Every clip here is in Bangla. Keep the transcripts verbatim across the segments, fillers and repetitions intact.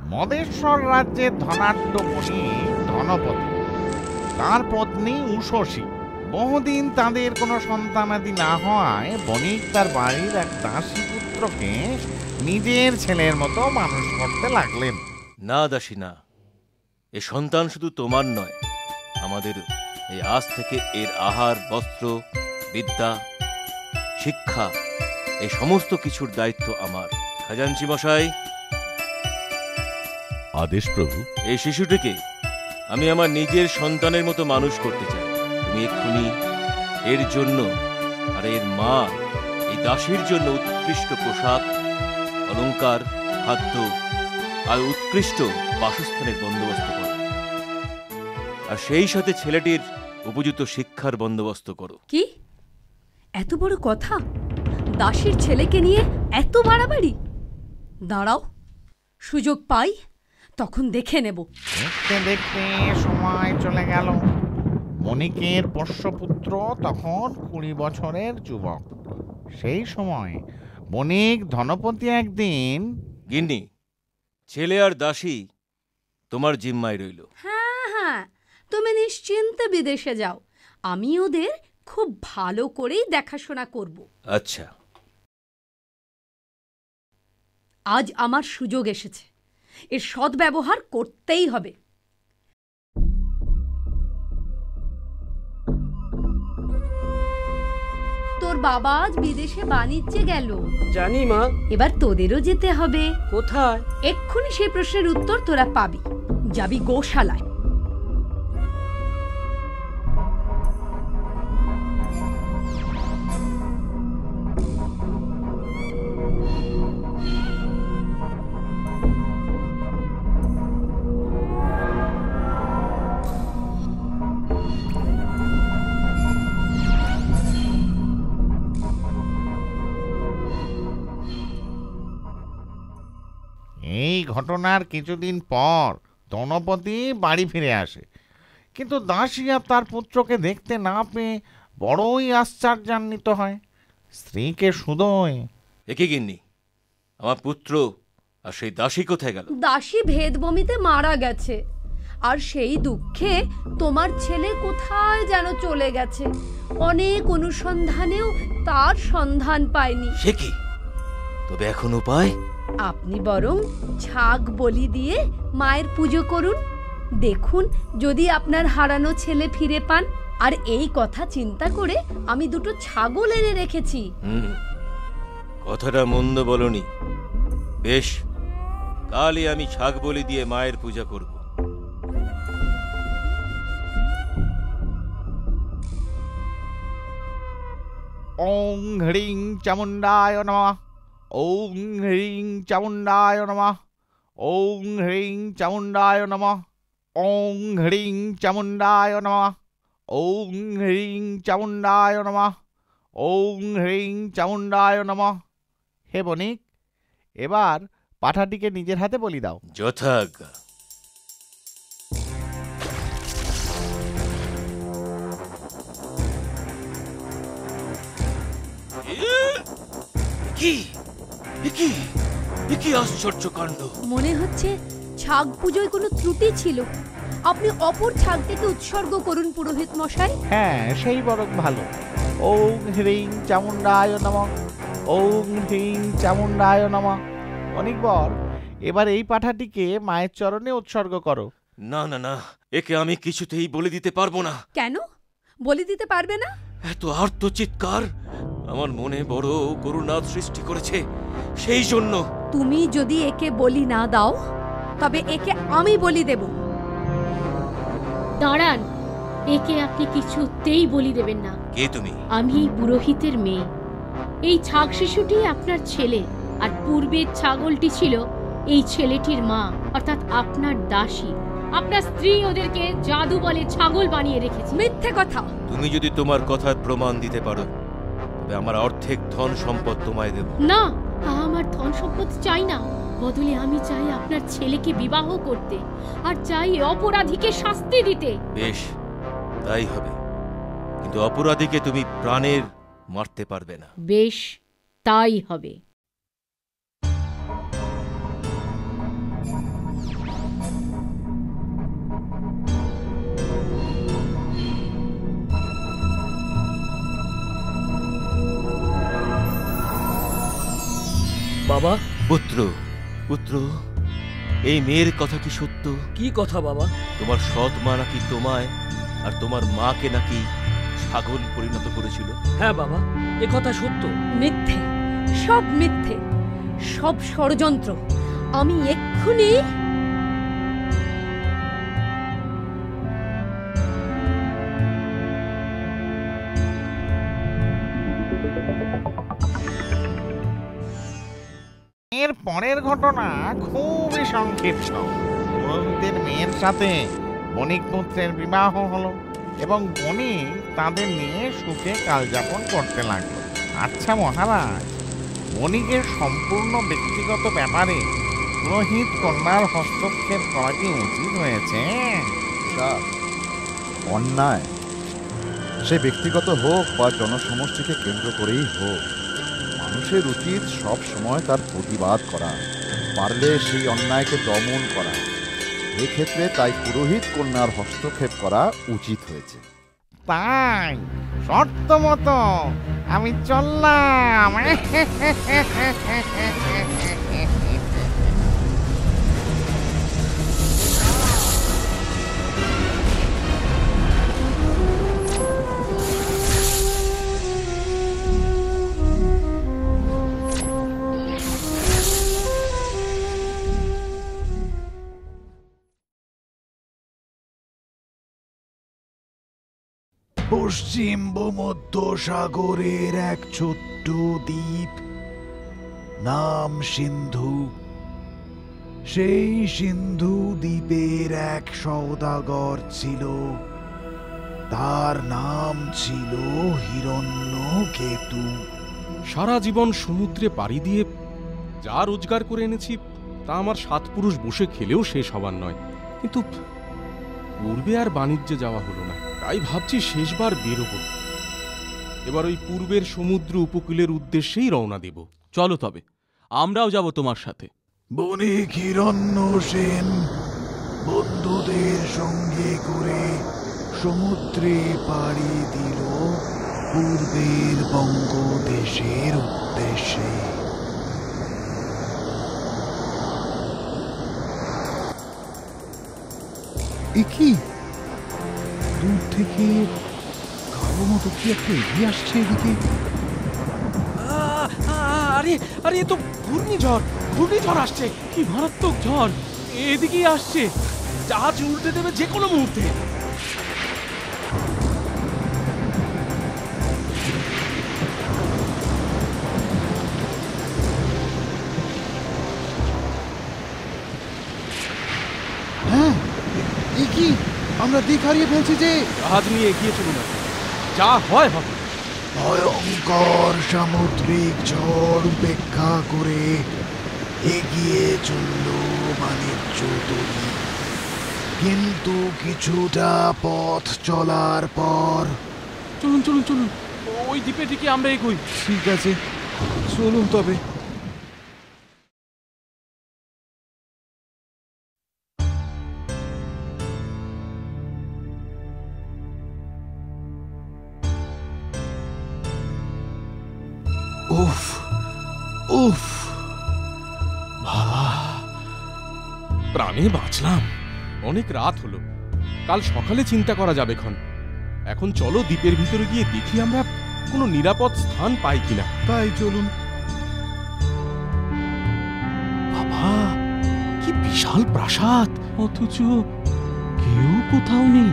মদেশ্বর রাজ্যের ধনাঢ্য বণিক ধনপতি, তার পত্নী উষসী। বহুদিন তাদের কোনো সন্তানাদি না হওয়ায় বণিক তার বাড়ির এক দাসী পুত্রকে নিজের ছেলের মতো মানুষ করতে লাগলেন। না দাসী না, এ সন্তান শুধু তোমার নয়, আমাদের এই আজ থেকে এর আহার, বস্ত্র, বিদ্যা, শিক্ষা, এই সমস্ত কিছুর দায়িত্ব আমার। খাজাঞ্চি মশাই, আদেশ প্রভু। এই শিশুটিকে আমি আমার নিজের সন্তানের মতো মানুষ করতে চাই। তুমি এক্ষুনি এর জন্য আর এর মা এই দাসীর জন্য উৎকৃষ্ট পোশাক, অলংকার, খাদ্য আর উৎকৃষ্ট বাসস্থানের বন্দোবস্ত করো, আর সেই সাথে ছেলেটির উপযুক্ত শিক্ষার বন্দোবস্ত করো। কি এত বড় কথা? দাসীর ছেলেকে নিয়ে এত বাড়াবাড়ি? দাঁড়াও, সুযোগ পাই তখন দেখে নেব। দেখতে দেখতে সময় চলে গেল। বণিকের পোষ্যপুত্র তখন কুড়ি বছরের যুবক। সেই সময় বণিক ধনপতি একদিন, গিন্নি, ছেলে আর দাসী তোমার জিম্মায় রইল। হ্যাঁ হ্যাঁ, তুমি নিশ্চিন্তে বিদেশে যাও, আমি ওদের খুব ভালো করেই দেখাশোনা করব। আচ্ছা। আজ আমার সুযোগ এসেছে, এর সদ্ব্যবহার করতেই হবে। তোর বাবা আজ বিদেশে বাণিজ্যে গেল। জানি মা। এবার তোদেরও যেতে হবে। কোথায়? এক্ষুনি সেই প্রশ্নের উত্তর তোরা পাবি। যাবি গোশালায়। এই ঘটনার কিছুদিন পর ধনপতি বাড়ি ফিরে আসে, কিন্তু দাসী আর তার পুত্রকে দেখতে না পেয়ে বড়ই আশ্চর্যান্বিত হয়। স্ত্রীকে শুধোয়, একে গিন্নি, আমার পুত্র আর সেই দাসী কোথায় গেল? দাসী ভেদবমিতে মারা গেছে, আর সেই দুঃখে তোমার ছেলে কোথায় যেন চলে গেছে। অনেক অনুসন্ধানেও তার সন্ধান পায়নি। সে কি? তবে এখন উপায়? আপনি বরং ছাগ বলি দিয়ে মায়ের পুজো করুন, দেখুন যদি আপনার হারানো ছেলে ফিরে পান। আর এই কথা চিন্তা করে আমি দুটো ছাগল এনে রেখেছি। হুম, কথাটা মন্দ বলনি। বেশ, কালই আমি ছাগ বলি দিয়ে মায়ের পূজা করব। ওং হ্রিং চামুণ্ডায় নমঃ, ওং হ্রিং চামুণ্ডায় নমঃ, ওং হ্রিং চামুণ্ডায় নমঃ, ওং হ্রিং চামুণ্ডায় নমঃ, ওং হ্রিং চামুণ্ডায় নমঃ, ওং হ্রিং চামুণ্ডায় নমঃ। হে বণিক, এবার পাঠাটিকে নিজের হাতে বলি দাও। যথাজ্ঞা। কি কি কি আশ্চর্য কাণ্ড! মনে হচ্ছে ছাগ পুজোয় কোনো ত্রুটি ছিল। আপনি অপর ছাগটিকে উৎসর্গ করুন পুরোহিত মশাই। হ্যাঁ, সেই বরং ভালো। ওং হ্রিং চামুণ্ডায় নমঃ, ওং হ্রিং চামুণ্ডায় নমঃ। অনেকবার এবার এই পাঠাটিকে মায়ের চরণে উৎসর্গ করো। না না না, একে আমি কিছুতেই বলে দিতে পারবো না। কেন বলে দিতে পারবে না? এত আর্ত চিৎকার আমার মনে বড় করুণা সৃষ্টি করেছে, সেই জন্য। তুমি যদি একে বলি না দাও, তবে একে আমি বলি দেব। দাঁড়ান, একে আপনি কিছুতেই বলি দেবেন না। কে তুমি? আমি পুরোহিতের মেয়ে। এই ছাগ শিশুটি আপনার ছেলে, আর পূর্বের ছাগলটি ছিল এই ছেলেটির মা, অর্থাৎ আপনার দাসী। আপনার স্ত্রী ওদেরকে জাদু বলে ছাগল বানিয়ে রেখেছে। মিথ্যে কথা। তুমি যদি তোমার কথার প্রমাণ দিতে পারো, তবে আমার অর্ধেক ধন সম্পদ তোমায় দেব। না, আমার ধন সম্পদ চাই না। বদলে আমি চাই আপনার ছেলেকে বিবাহ করতে, আর চাই অপরাধীকে শাস্তি দিতে। বেশ, তাই হবে, কিন্তু অপরাধীকে তুমি প্রাণের মারতে পারবে না। বেশ, তাই হবে। বাবা? পুত্র পুত্র এই মেয়ের কথা কি সত্য? কি কথা বাবা? তোমার সৎ মা নাকি তোমায় আর তোমার মাকে নাকি ছাগল পরিণত করেছিল? হ্যাঁ বাবা, এ কথা সত্য। মিথ্যে, সব মিথ্যে, সব ষড়যন্ত্র। আমি এক্ষুনি এর পরের ঘটনা খুবই সংক্ষিপ্ত। পুরোহিতের মেয়ের সাথে বণিক পুত্রের বিবাহ হলো এবং বণিক তাদের নিয়ে সুখে কালযাপন করতে লাগলো। আচ্ছা মহারাজ, বণিকের সম্পূর্ণ ব্যক্তিগত ব্যাপারে পুরোহিত কন্যার হস্তক্ষেপ করা কি উচিত হয়েছে? অন্যায়, সে ব্যক্তিগত হোক বা জনসমষ্টিকে কেন্দ্র করেই হোক, মানুষের উচিত সব সময় তার প্রতিবাদ করা, পারলে সেই অন্যায়কে দমন করা। এক্ষেত্রে তাই পুরোহিত কন্যার হস্তক্ষেপ করা উচিত হয়েছে। তাই শর্ত মতো আমি চললাম। পশ্চিম ভূমধ্য সাগরের এক ছোট্ট দ্বীপ, নাম সিন্ধু। সেই সিন্ধু দ্বীপের এক সওদাগর ছিল, তার নাম ছিল হিরণ্যকেতু। সারা জীবন সমুদ্রে পাড়ি দিয়ে যা রোজগার করে এনেছি তা আমার সাত পুরুষ বসে খেলেও শেষ হবার নয়। কিন্তু পূর্বে আর বাণিজ্যে যাওয়া হলো না, তাই ভাবছি শেষবার বেরোব। এবার ওই পূর্বের সমুদ্র উপকূলের উদ্দেশ্যেই রওনা দেব। চলো তবে, আমরাও যাব তোমার সাথে। বণিক হিরণ্য সেন বন্ধুদের সঙ্গে করে সমুদ্রে পাড়ি দিল পূর্বের বঙ্গদেশের উদ্দেশ্যে। এ কি, দূর থেকে কারো মতো কি একটা এগিয়ে আসছে এদিকে? আরে আরে, এ তো ঘূর্ণিঝড়, ঘূর্ণিঝড় আসছে। কি মারাত্মক ঝড়, এদিকেই আসছে। জাহাজ উল্টে দেবে যে কোনো মুহূর্তে। হ্যাঁ, এ কি, আমরা দিক হারিয়ে ফেলছি যে। জাহাজ নিয়ে এগিয়ে চলুন, যা হয় হবে। ভয়ঙ্কর সামুদ্রিক ঝড় উপেক্ষা করে এগিয়ে চলল বাণিজ্য তরী। কিন্তু কিছুটা পথ চলার পর। চলুন চলুন চলুন, ওই দ্বীপে দিকে আমরা এগোই। ঠিক আছে, চলুন তবে। উফ উফ, বাবা, প্রাণে বাঁচলাম। অনেক রাত হলো, কাল সকালে চিন্তা করা যাবে খন। এখন চলো দ্বীপের ভিতরে গিয়ে দেখি আমরা কোনো নিরাপদ স্থান পাই কিনা। তাই চলুন। বাবা, কি বিশাল প্রাসাদ, অথচ কেউ কোথাও নেই।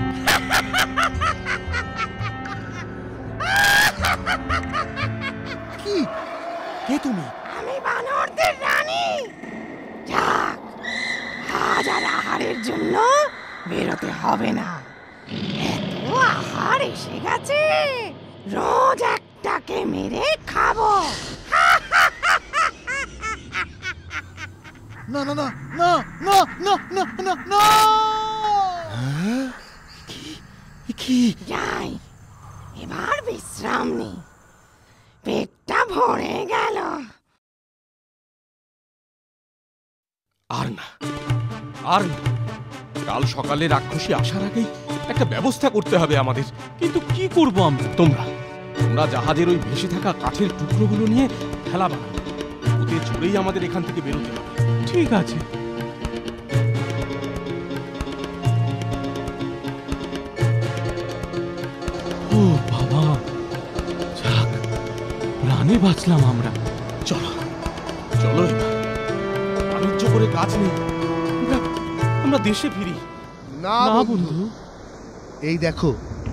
কি, কে তুমি? আমি বানরদের রানী। যাক, আজ আর আহারের জন্য বেরোতে হবে না। এত আহার এসে গেছে, রোজ একটাকে মেরে খাবো। না না না না না না না না না, কি? যাই, এবার বিশ্রাম নেই, পেটটা ভরে গেল। আর না, আর না, কাল সকালে রাক্ষসী আসার আগেই একটা ব্যবস্থা করতে হবে আমাদের। কিন্তু কি করব আমরা? তোমরা তোমরা জাহাজের ওই ভেসে থাকা কাঠের টুকরোগুলো নিয়ে খেলা বানাও, মুহূর্তে ছুড়েই আমাদের এখান থেকে বেরোতে হবে। ঠিক আছে। ও বাবা, যাক, প্রাণে বাঁচলাম আমরা। চলো চলো এবার, বাণিজ্য করে কাজ নেই, আমরা আমরা দেশে ফিরি। না বন্ধু, এই দেখো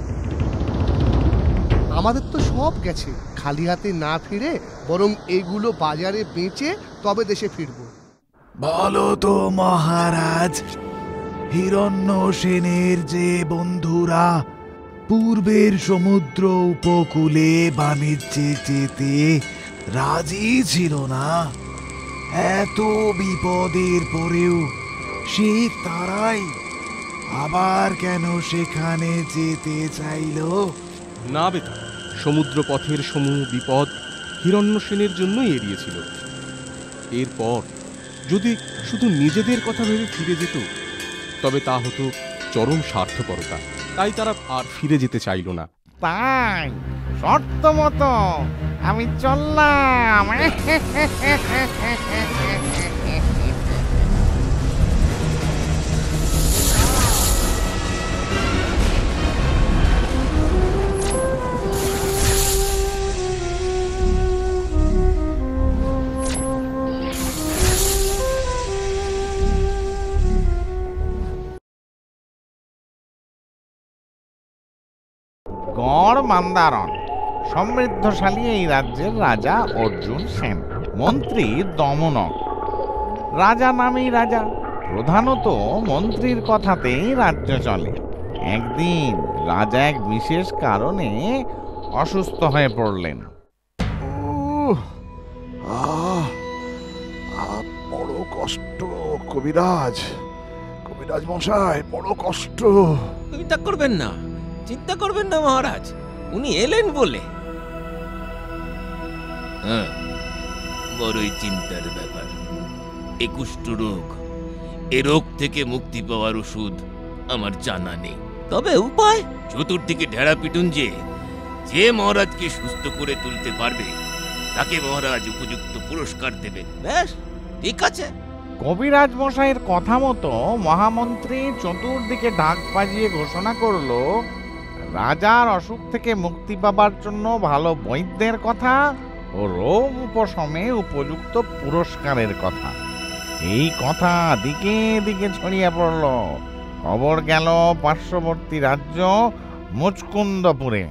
আমাদের তো সব গেছে, খালি হাতে না ফিরে বরং এগুলো বাজারে বেচে তবে দেশে ফিরবো। বলো তো মহারাজ, হিরণ্য সেনের যে বন্ধুরা পূর্বের সমুদ্র উপকূলে বাণিজ্যে যেতে রাজি ছিল না, এত বিপদের পরেও সে তারাই আবার কেন সেখানে যেতে চাইল? না বেটা, সমুদ্র পথের সমূহ বিপদ হিরণ্য সেনের জন্যই এড়িয়েছিল। এরপর যদি শুধু নিজেদের কথা ভেবে ফিরে যেত তবে তা হতো চরম স্বার্থপরতা, তাই তারা আর ফিরে যেতে চাইল না। তাই শর্ত মতো আমি চললাম। গড় মান্দারণ সমৃদ্ধশালী এই রাজ্যের রাজা অর্জুন সেন, মন্ত্রী দমনক। রাজা নামেই রাজা, প্রধানত মন্ত্রীর কথাতেই রাজ্য চলে। একদিন রাজা এক বিশেষ কারণে অসুস্থ হয়ে পড়লেন। আহ আহ, বড় কষ্ট কবিরাজ, কবিরাজ মশাই, বড় কষ্ট। চিন্তা করবেন না, চিন্তা করবেন না মহারাজ, উনি এলেন বলে। হ্যাঁ, বড়ই চিন্তার ব্যাপার। এ কুষ্ঠ রোগ, এ রোগ থেকে মুক্তি পাওয়ার ওষুধ আমার জানা নেই, তবে উপায় চতুর্দিকে ঢেড়া পিটুন যে যে মহারাজকে সুস্থ করে তুলতে পারবে তাকে মহারাজ উপযুক্ত পুরস্কার দেবেন। বেশ, ঠিক আছে। কবিরাজ মশাইয়ের কথা মতো মহামন্ত্রী চতুর্দিকে ঢাক বাজিয়ে ঘোষণা করলো রাজার অসুখ থেকে মুক্তি পাবার জন্য ভালো বৈদ্যের কথা ও রোগ উপশমে উপযুক্ত পুরস্কারের কথা। এই কথা দিকে দিকে ছড়িয়ে পড়ল। খবর গেল পার্শ্ববর্তী রাজ্য মুচকুন্দপুরে।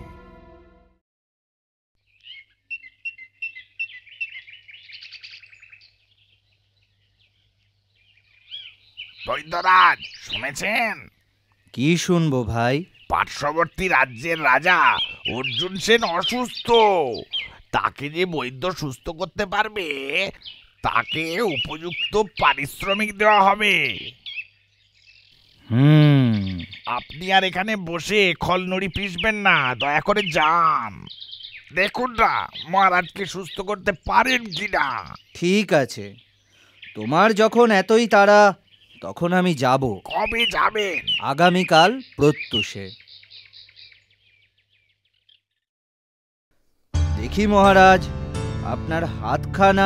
বৈদ্যরাজ, শুনেছেন? কি শুনবো ভাই? পার্শ্ববর্তী রাজ্যের রাজা অর্জুন সেন অসুস্থ। তাকে যে বৈদ্য সুস্থ করতে পারবে তাকে উপযুক্ত পারিশ্রমিক দেওয়া হবে। হুম, আপনি আর এখানে বসে খলনড়ি পিষবেন না, দয়া করে যান। দেখুন না মহারাজকে সুস্থ করতে পারেন কিনা। ঠিক আছে, তোমার যখন এতই তাড়া তখন আমি যাব। কবে যাবেন? আগামীকাল প্রত্যুষে। দেখি মহারাজ, আপনার হাতখানা,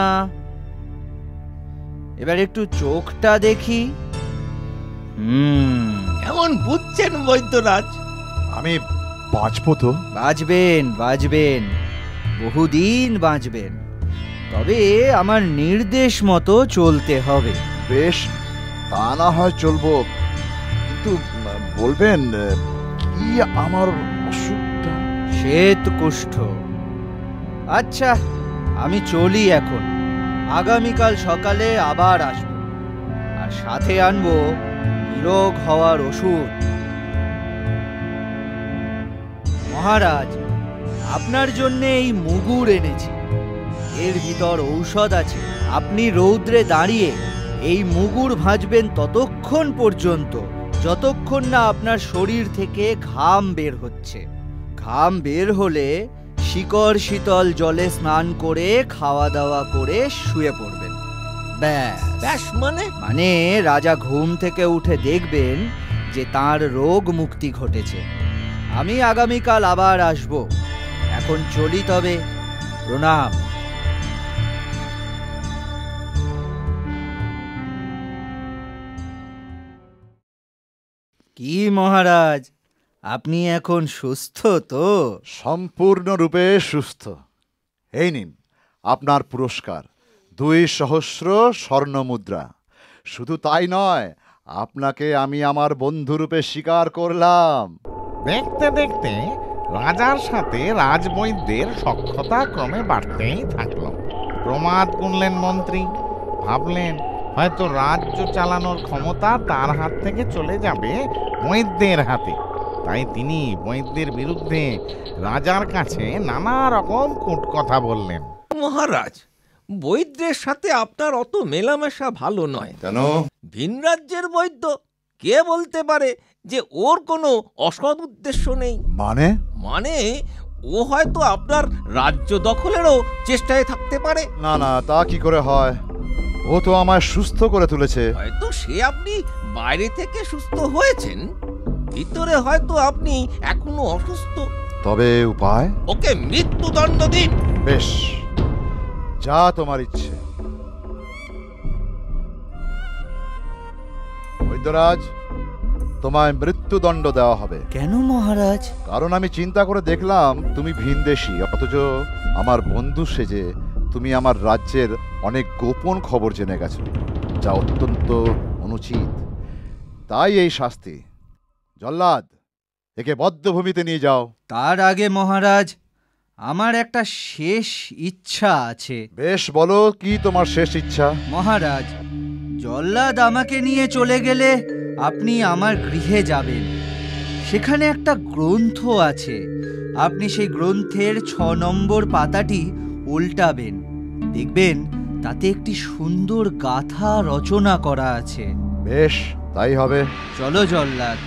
এবার একটু চোখটা দেখি। হুম, এমন বুঝছেন বৈদ্যরাজ? আমি বাঁচবো তো? বাঁচবেন, বাঁচবেন, বহুদিন বাঁচবেন, তবে আমার নির্দেশ মতো চলতে হবে। বেশ, তা না হয় চলবো, কিন্তু বলবেন কি আমার অসুখটা? শ্বেত কুষ্ঠ। আচ্ছা, আমি চলি এখন। আগামীকাল সকালে আবার আসব, আর সাথে আনবো নিরোগ হওয়ার ওষুধ। মহারাজ, আপনার জন্য এই মুগুর এনেছি, এর ভিতর ঔষধ আছে। আপনি রৌদ্রে দাঁড়িয়ে এই মুগুর ভাজবেন ততক্ষণ পর্যন্ত যতক্ষণ না আপনার শরীর থেকে ঘাম বের হচ্ছে। ঘাম বের হলে শিকড় শীতল জলে স্নান করে খাওয়া দাওয়া করে শুয়ে পড়বেন। ব্যাস। ব্যাস মানে? মানে রাজা ঘুম থেকে উঠে দেখবেন যে তার রোগ মুক্তি ঘটেছে। আমি আগামীকাল আবার আসব। এখন চলি তবে। প্রণাম। কি মহারাজ, আপনি এখন সুস্থ তো? সম্পূর্ণরূপে সুস্থ। এই নিন আপনার পুরস্কার, দুই সহস্র স্বর্ণ মুদ্রা। শুধু তাই নয়, আপনাকে আমি আমার বন্ধুরূপে স্বীকার করলাম। দেখতে দেখতে রাজার সাথে রাজবৈদ্যের সখ্যতা ক্রমে বাড়তেই থাকলো। প্রমাদ গুনলেন মন্ত্রী, ভাবলেন হয়তো রাজ্য চালানোর ক্ষমতা তার হাত থেকে চলে যাবে বৈদ্যের হাতে। তাই তিনি বৈদ্যের বিরুদ্ধে রাজার কাছে নানা রকম কূট কথা বললেন। মহারাজ, বৈদ্যের সাথে আপনার অত মেলামেশা ভালো নয়। কেন? ভিন রাজ্যের বৈদ্য, কে বলতে পারে যে ওর কোনো অসৎ উদ্দেশ্য নেই? মানে? মানে ও হয়তো আপনার রাজ্য দখলেরও চেষ্টায় থাকতে পারে। না না, তা কি করে হয়? ও তো আমায় সুস্থ করে তুলেছে। হয়তো সে আপনি বাইরে থেকে সুস্থ হয়েছেন, ভিতরে হয়তো আপনি এখনো অসুস্থ। তবে উপায়? ওকে মৃত্যুদণ্ড দিন। বেশ, যা তোমার ইচ্ছে। বৈদ্যরাজ, তোমায় মৃত্যুদণ্ড দেওয়া হবে। কেন মহারাজ? কারণ আমি চিন্তা করে দেখলাম তুমি ভিনদেশী, অথচ আমার বন্ধু সেজে তুমি আমার রাজ্যের অনেক গোপন খবর জেনে গেছো, যা অত্যন্ত অনুচিত। তাই এই শাস্তি। জল্লাদ, একে বদ্ধভূমিতে নিয়ে যাও। তার আগে মহারাজ, আমার একটা শেষ ইচ্ছা আছে। বেশ, বলো কি তোমার শেষ ইচ্ছা? মহারাজ, জল্লাদ আমাকে নিয়ে চলে গেলে আপনি আমার গৃহে যাবেন। সেখানে একটা গ্রন্থ আছে, আপনি সেই গ্রন্থের ছ নম্বর পাতাটি উল্টাবেন। দেখবেন তাতে একটি সুন্দর গাথা রচনা করা আছে। বেশ, তাই হবে। চলো জল্লাদ।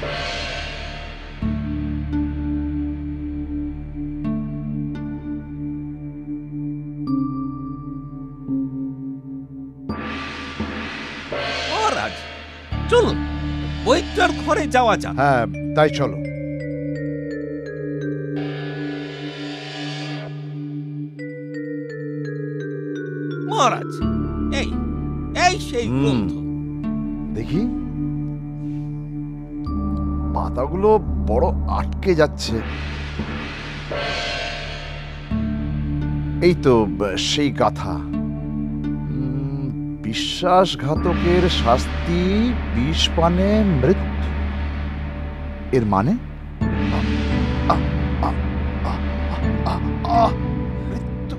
মহারাজ, চলুন বৈদ্যর ঘরে যাওয়া যাক। হ্যাঁ, তাই চলো। মহারাজ, এই এই সেই গ্রন্থ। দেখি, পাতাগুলো বড় আটকে যাচ্ছে। এই তো সেই গাথা। উম, বিশ্বাসঘাতকের শাস্তি বিষ পানে মৃত্যু। এর মানে মৃত্যু।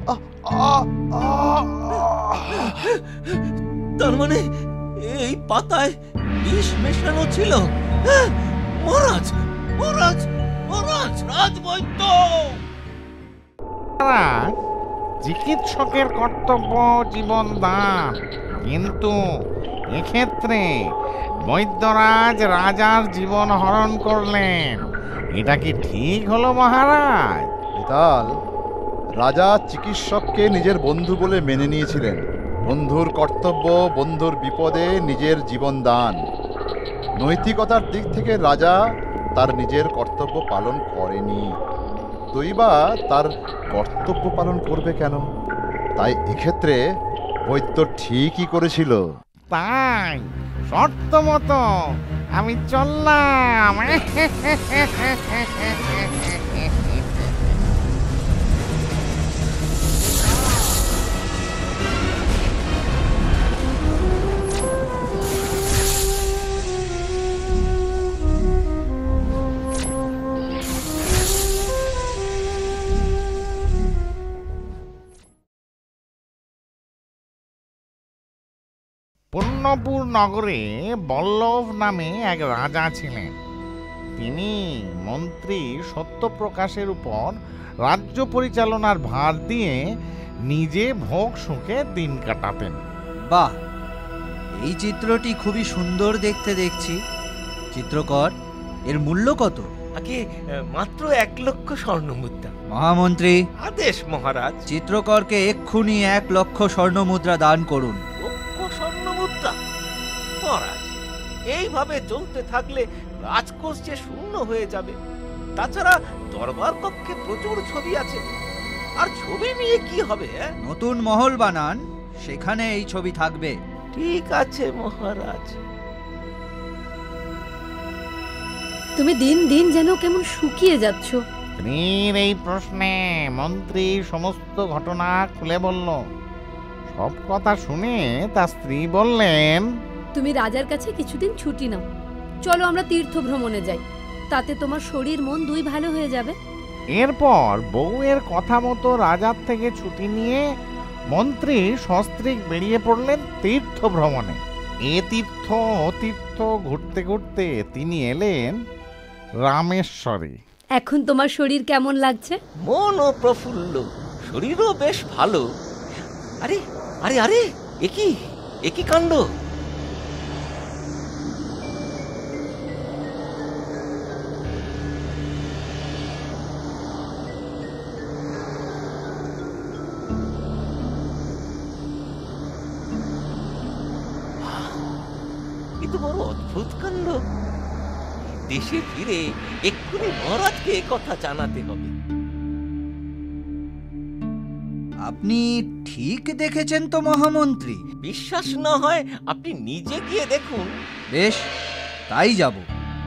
তার মানে এই পাতায় বিষ মেশানো ছিল। মহারাজ, মহারাজ, মহারাজ, রাজবৈদ্য! চিকিৎসকের কর্তব্য জীবন দান, কিন্তু এক্ষেত্রে বৈদ্যরাজ রাজার জীবন হরণ করলেন। এটা কি ঠিক হলো মহারাজ? বেতাল, রাজা চিকিৎসককে নিজের বন্ধু বলে মেনে নিয়েছিলেন। বন্ধুর কর্তব্য বন্ধুর বিপদে নিজের জীবন দান। নৈতিকতার দিক থেকে রাজা তার নিজের কর্তব্য পালন করেনি, তুই বা তার কর্তব্য পালন করবে কেন? তাই এক্ষেত্রে বৈদ্য ঠিকই করেছিল। তাই শর্ত মতো আমি চললাম। পুণ্যপুর নগরে বল্লভ নামে এক রাজা ছিলেন। তিনি মন্ত্রী সত্যপ্রকাশের উপর রাজ্য পরিচালনার ভার দিয়ে নিজে ভোগ সুখে দিন কাটাতেন। বাহ, এই চিত্রটি খুবই সুন্দর দেখতে দেখছি। চিত্রকর, এর মূল্য কত? আগে মাত্র এক লক্ষ স্বর্ণ মুদ্রা। মহামন্ত্রী, আদেশ মহারাজ। চিত্রকরকে এক্ষুনি এক লক্ষ স্বর্ণ মুদ্রা দান করুন। স্বর্ণ মুদ্রা? মহারাজ, এইভাবে চলতে থাকলে রাজকোষ যে শূন্য হয়ে যাবে। তাছাড়া দরবার কক্ষে প্রচুর ছবি আছে, আর ছবি নিয়ে কি হবে? নতুন মহল বানান, সেখানে এই ছবি থাকবে। ঠিক আছে মহারাজ। তুমি দিন দিন যেন কেমন শুকিয়ে যাচ্ছ। স্ত্রীর এই প্রশ্নে মন্ত্রী সমস্ত ঘটনা খুলে বলল। সব কথা শুনে তার স্ত্রী বললেন, তুমি রাজার কাছে কিছুদিন ছুটি নাও, চলো আমরা তীর্থ ভ্রমণে যাই, তাতে তোমার শরীর মন দুই ভালো হয়ে যাবে। এরপর বউয়ের কথা মতো রাজার থেকে ছুটি নিয়ে মন্ত্রী সস্ত্রীক বেরিয়ে পড়লেন তীর্থ ভ্রমণে। এ তীর্থ ও তীর্থ ঘুরতে ঘুরতে তিনি এলেন রামেশ্বরে। এখন তোমার শরীর কেমন লাগছে? মনও প্রফুল্ল, শরীরও বেশ ভালো। আরে আরে আরে একই একই কাণ্ড! এ তো বড় অদ্ভুত কাণ্ড। দেশে ফিরে এক্ষুনি মহারাজকে কথা জানাতে হবে। আপনি ঠিক দেখেছেন তো মহামন্ত্রী? বিশ্বাস না হয় আপনি নিজে গিয়ে দেখুন। বেশ, তাই যাব।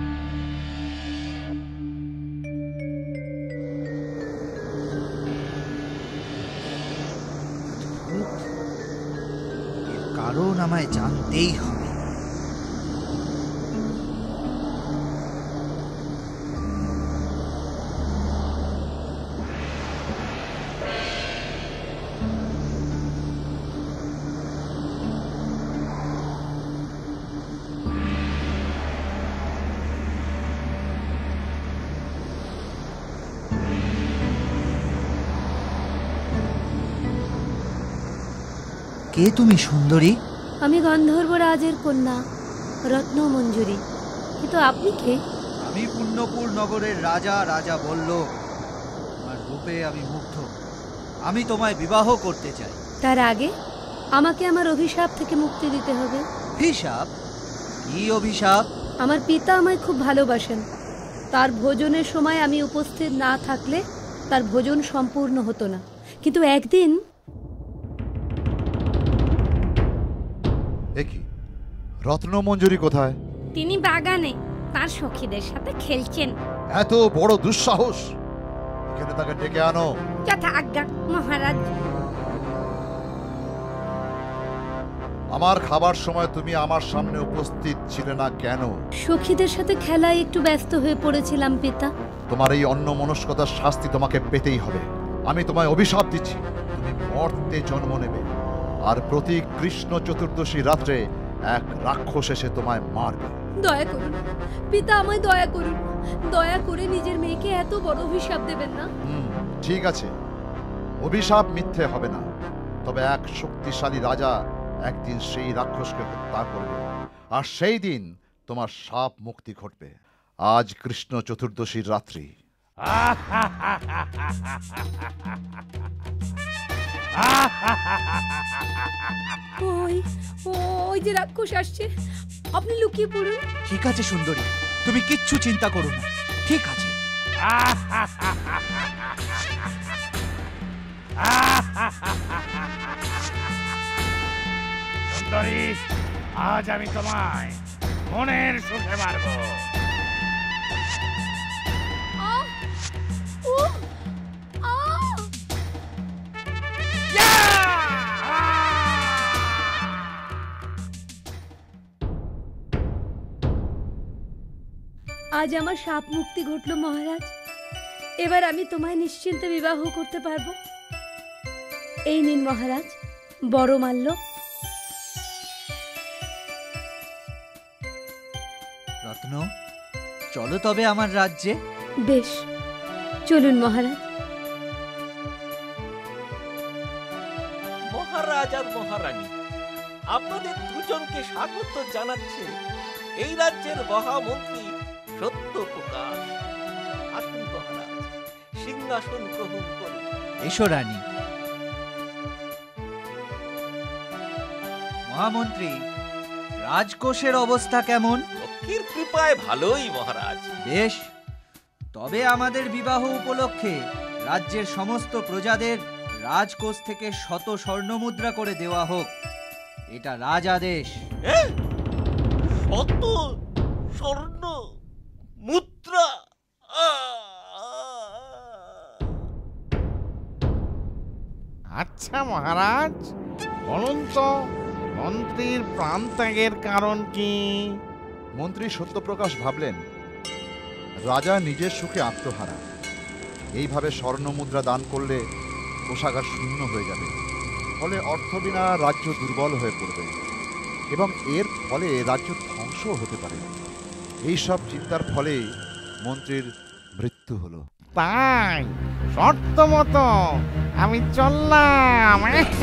এর কারণ আমায় জানতেই হবে। কে তুমি সুন্দরী? আমি গন্ধর্ব রাজের কন্যা রত্ন মঞ্জুরি। কিন্তু আপনি কে? আমি পুণ্যপুর নগরের রাজা রাজা বলল। তোমার রূপে আমি মুগ্ধ। আমি তোমায় বিবাহ করতে চাই। তার আগে আমাকে আমার অভিশাপ থেকে মুক্তি দিতে হবে। অভিশাপ? কি অভিশাপ? আমার পিতা আমায় খুব ভালোবাসেন। তার ভোজনের সময় আমি উপস্থিত না থাকলে তার ভোজন সম্পূর্ণ হতো না। কিন্তু একদিন একই রত্ন মঞ্জুরি কোথায়? তিনি বাগানে তার সখীদের সাথে খেলছেন। এত বড় দুঃসাহস! এখানে তাকে ডেকে আনো। যথা আজ্ঞা মহারাজ। আমার খাবার সময় তুমি আমার সামনে উপস্থিত ছিলে না কেন? সখীদের সাথে খেলায় একটু ব্যস্ত হয়ে পড়েছিলাম পিতা। তোমার এই অন্যমনস্কতার শাস্তি তোমাকে পেতেই হবে। আমি তোমায় অভিশাপ দিচ্ছি, তুমি মর্তে জন্ম নেবে, আর প্রতি কৃষ্ণ চতুর্দশী রাত্রে এক রাক্ষস এসে তোমায় মারবে। দয়া করুন পিতা, আমায় দয়া করুন। দয়া করে নিজের মেয়েকে এত বড় অভিশাপ দেবেন না। হুম, ঠিক আছে, অভিশাপ মিথ্যে হবে না। তবে এক শক্তিশালী রাজা একদিন সেই রাক্ষসকে হত্যা করবে, আর সেই দিন তোমার শাপ মুক্তি ঘটবে। আজ কৃষ্ণ চতুর্দশীর রাত্রি। ওই ওই যে রাক্ষস আসছে, আপনি লুকিয়ে পড়ুন। ঠিক আছে সুন্দরী, তুমি কিচ্ছু চিন্তা করো না। ঠিক আছে। সুন্দরী, আজ আমি তোমায় মনের সুখে মারব। আজ আমার শাপ মুক্তি ঘটল মহারাজ। এবার আমি তোমায় নিশ্চিন্তে বিবাহ করতে পারবো। এই নিন মহারাজ বড় মাল্য। রত্ন, চলো তবে আমার রাজ্যে। বেশ, চলুন মহারাজ। মহারাজ আর মহারানী, আপনাদের দুজনকে স্বাগত জানাচ্ছে এই রাজ্যের মহামন্ত্রী সত্য প্রকাশ। আসুন মহারাজ, সিংহাসন গ্রহণ করুন। এসো রানী। মহামন্ত্রী, রাজকোষের অবস্থা কেমন? লক্ষ্মীর কৃপায় ভালোই মহারাজ। বেশ, তবে আমাদের বিবাহ উপলক্ষে রাজ্যের সমস্ত প্রজাদের রাজকোষ থেকে শত স্বর্ণমুদ্রা করে দেওয়া হোক। এটা রাজাদেশ। শত স্বর্ণ মুদ্রা? আচ্ছা মহারাজ, বলুন তো মন্ত্রীর প্রাণ ত্যাগের কারণ কি? মন্ত্রী সত্যপ্রকাশ ভাবলেন রাজা নিজের সুখে আত্মহারা। এইভাবে স্বর্ণ মুদ্রা দান করলে কোষাগার শূন্য হয়ে যাবে, ফলে অর্থ বিনা রাজ্য দুর্বল হয়ে পড়বে এবং এর ফলে রাজ্য ধ্বংস হতে পারে। এইসব চিন্তার ফলে মন্ত্রীর মৃত্যু হলো। তাই শর্ত মতো আমি চললাম।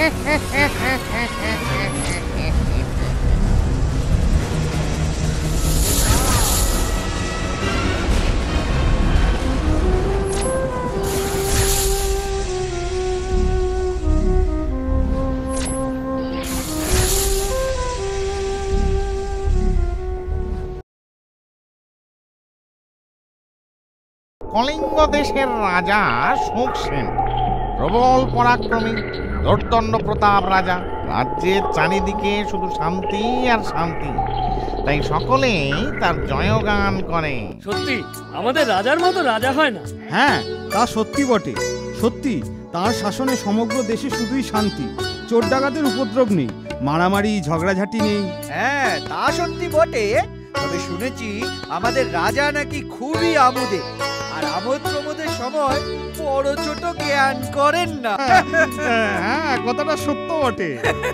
কলিঙ্গ দেশের রাজা শোক সেন প্রবল পরাক্রমী, দর্দণ্ড প্রতাপ রাজা। রাজ্যের চারিদিকে শুধু শান্তি আর শান্তি, তাই সকলেই তার জয়গান করে। সত্যি আমাদের রাজার মতো রাজা হয় না। হ্যাঁ, তা সত্যি বটে। সত্যি তার শাসনে সমগ্র দেশে শুধুই শান্তি, চোর ডাকাতের উপদ্রব নেই, মারামারি ঝগড়াঝাটি নেই। হ্যাঁ, তা সত্যি বটে। তবে শুনেছি আমাদের রাজা নাকি খুবই আমোদে, আর আমোদ প্রমোদের সময় বড় ছোট জ্ঞান করেন না। হ্যাঁ, কথাটা সত্য বটে।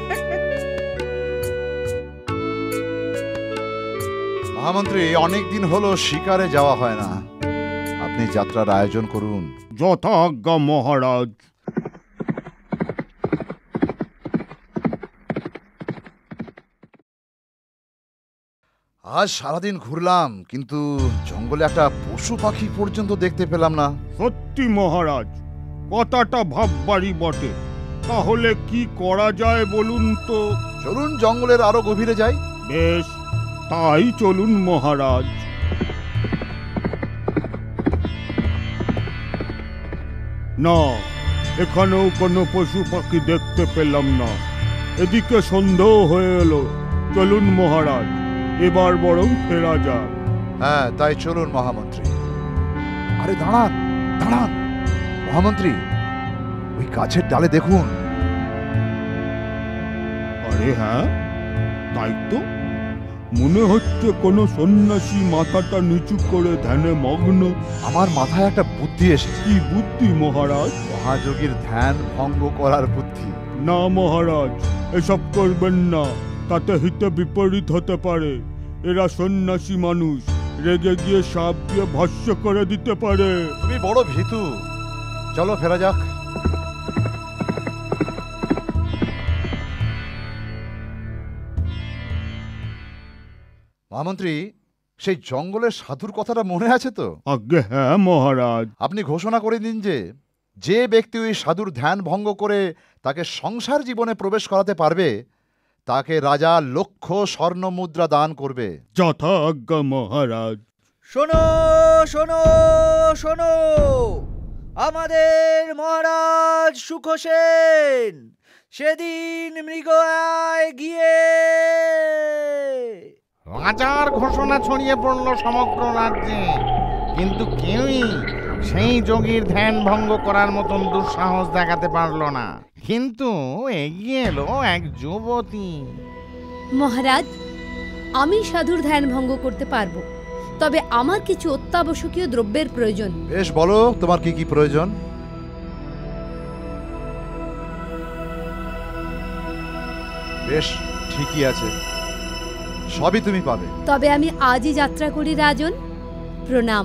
মহামন্ত্রী, অনেক দিন হলো শিকারে যাওয়া হয় না, আপনি যাত্রার আয়োজন করুন। যথাজ্ঞা মহারাজ। আজ সারাদিন ঘুরলাম, কিন্তু জঙ্গলে একটা পশু পাখি পর্যন্ত দেখতে পেলাম না। সত্যি মহারাজ, কথাটা ভাববারই বটে। তাহলে কি করা যায় বলুন তো? চলুন জঙ্গলের আরো গভীরে যাই। বেশ, তাই চলুন মহারাজ। না, এখানেও কোনো পশু পাখি দেখতে পেলাম না। এদিকে সন্দেহ হয়ে এলো। চলুন মহারাজ, এবার বরং ফেরা যাক। হ্যাঁ, তাই চলুন মহামন্ত্রী। আরে দাঁড়ান দাঁড়ান মহামন্ত্রী, ওই গাছের ডালে দেখুন। আরে হ্যাঁ, তাই তো মনে হচ্ছে কোনো সন্ন্যাসী মাথাটা নিচু করে ধ্যানে মগ্ন। আমার মাথায় একটা বুদ্ধি এসেছে। কি বুদ্ধি মহারাজ? মহাযোগীর ধ্যান ভঙ্গ করার বুদ্ধি। না মহারাজ, এসব করবেন না, তাতে হিতে বিপরীত হতে পারে। এরা সন্ন্যাসী মানুষ, রেগে গিয়ে সাপ দিয়ে ভস্য করে দিতে পারে। তুমি বড় ভীতু, চলো ফেরা যাক। মহামন্ত্রী, সেই জঙ্গলের সাধুর কথাটা মনে আছে তো? আজ্ঞে হ্যাঁ মহারাজ। আপনি ঘোষণা করে দিন যে যে ব্যক্তি ওই সাধুর ধ্যান ভঙ্গ করে তাকে সংসার জীবনে প্রবেশ করাতে পারবে, তাকে রাজা লক্ষ স্বর্ণ মুদ্রা দান করবে। যথা আজ্ঞা মহারাজ। শোনো শোনো শোনো, আমাদের মহারাজ সুখসেন সেদিন মৃগয়ায় গিয়ে রাজার ঘোষণা ছড়িয়ে পড়ল সমগ্র রাজ্যে, কিন্তু কেউই সেই যোগীর ধ্যান ভঙ্গ করার মতন দুঃসাহস দেখাতে পারল না। কিন্তু এগিয়ে এলো এক যুবতী। মহারাজ, আমি সাধুর ধ্যান ভঙ্গ করতে পারবো, তবে আমার কিছু অত্যাবশ্যকীয় দ্রব্যের প্রয়োজন। বেশ, বলো তোমার কি কি প্রয়োজন? বেশ, ঠিকই আছে, সবই তুমি পাবে। তবে আমি আজই যাত্রা করি রাজন। প্রণাম।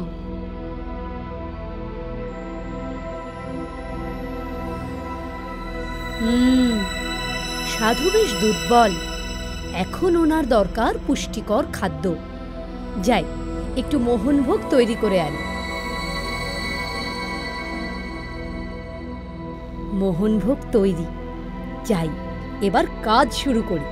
হুম, সাধু বেশ দুর্বল, এখন ওনার দরকার পুষ্টিকর খাদ্য। যাই, একটু মোহনভোগ তৈরি করে আনি। মোহনভোগ তৈরি। যাই, এবার কাজ শুরু করি।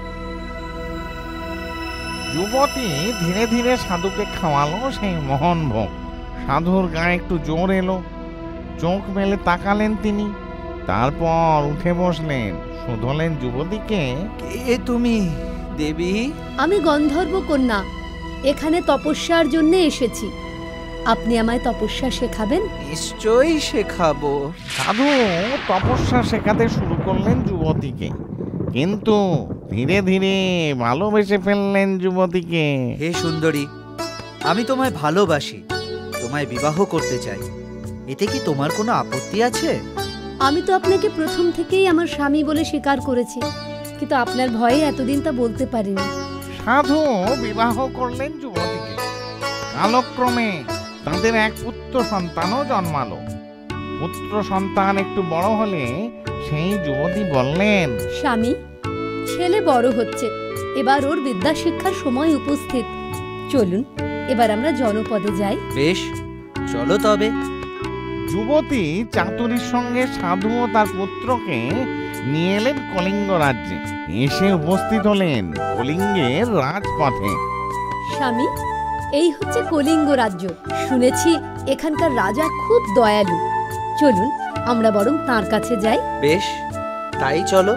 যুবতী ধীরে ধীরে সাধুকে খাওয়ালো সেই মোহনভোগ। সাধুর গায়ে একটু জোর এলো, চোখ মেলে তাকালেন তিনি, তারপর উঠে বসলেন, শুধলেন যুবতীকে। কে তুমি দেবী? আমি গন্ধর্ব কন্যা, এখানে তপস্যার জন্য এসেছি। আপনি আমায় তপস্যা শেখাবেন? নিশ্চয়ই শেখাবো। সাধু তপস্যা শেখাতে শুরু করলেন যুবতীকে, কিন্তু ধীরে ধীরে ভালোবেসে ফেললেন যুবতীকে। হে সুন্দরী, আমি তোমায় ভালোবাসি, তোমায় বিবাহ করতে চাই। এতে কি তোমার কোনো আপত্তি আছে? আমি তো আপনাকে প্রথম থেকেই আমার স্বামী বলে স্বীকার করেছি, কিন্তু আপনার ভয়ে এতদিন তা বলতে পারিনি। সাধু বিবাহ করলেন যুবতীকে। কালক্রমে তাদের এক পুত্র সন্তানও জন্মালো। পুত্র সন্তান একটু বড় হলে সেই যুবতী বললেন, স্বামী, ছেলে বড় হচ্ছে, এবার ওর বিদ্যা শিক্ষার সময় উপস্থিত। চলুন এবার আমরা জনপদে যাই। বেশ, চলো তবে। যুবতী চাতুরীর সঙ্গে সাধু ও তার পুত্রকে নিয়ে এলেন কলিঙ্গ রাজ্যে। এসে উপস্থিত হলেন কলিঙ্গের রাজপথে। স্বামী, এই হচ্ছে কলিঙ্গ রাজ্য। শুনেছি এখানকার রাজা খুব দয়ালু। চলুন আমরা বরং তার কাছে যাই। বেশ, তাই চলো।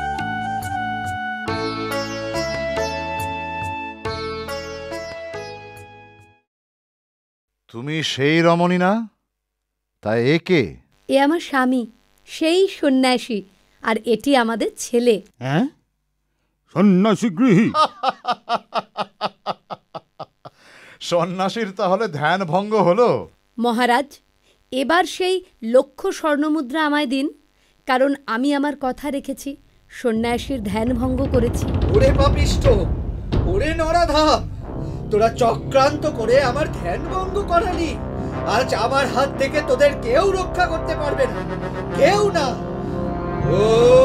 তুমি সেই রমণী না? তাই এ কে? এ আমার স্বামী, সেই সন্ন্যাসী, আর এটি আমাদের ছেলে। হ্যাঁ, সন্ন্যাসী গৃহী। সন্ন্যাসীর তাহলে ধ্যান ভঙ্গ হলো? মহারাজ, এবার সেই লক্ষ স্বর্ণমুদ্রা আমায় দিন, কারণ আমি আমার কথা রেখেছি, সন্ন্যাসীর ধ্যান ভঙ্গ করেছি। ওরে পাপিষ্ঠ, ওরে নরাধম, তোরা চক্রান্ত করে আমার ধ্যান ভঙ্গ করালি। আজ আমার হাত থেকে তোদের কেউ রক্ষা করতে পারবে না, কেউ না। ও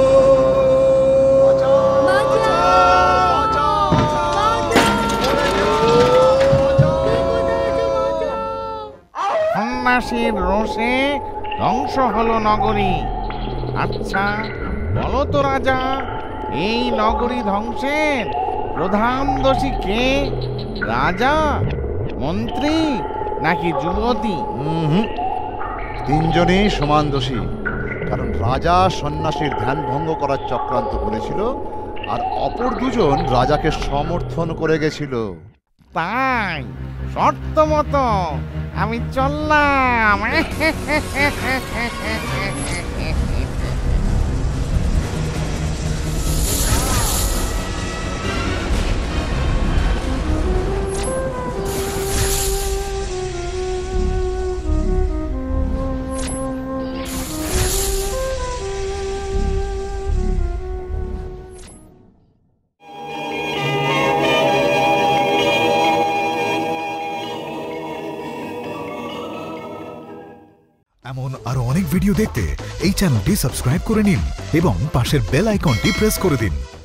সন্ন্যাসীর রোষে ধ্বংস হলো নগরী। আচ্ছা বলো তো রাজা, এই নগরী ধ্বংসের প্রধান দোষী কে? রাজা, মন্ত্রী নাকি যুবতী? তিনজনেই সমান দোষী। কারণ রাজা সন্ন্যাসীর ধ্যান ভঙ্গ করার চক্রান্ত করেছিল, আর অপর দুজন রাজাকে সমর্থন করে গেছিল। তাই শর্ত মতো আমি চললাম। এমন আরো অনেক ভিডিও দেখতে এই চ্যানেলটি সাবস্ক্রাইব করে নিন এবং পাশের বেল আইকনটি প্রেস করে দিন।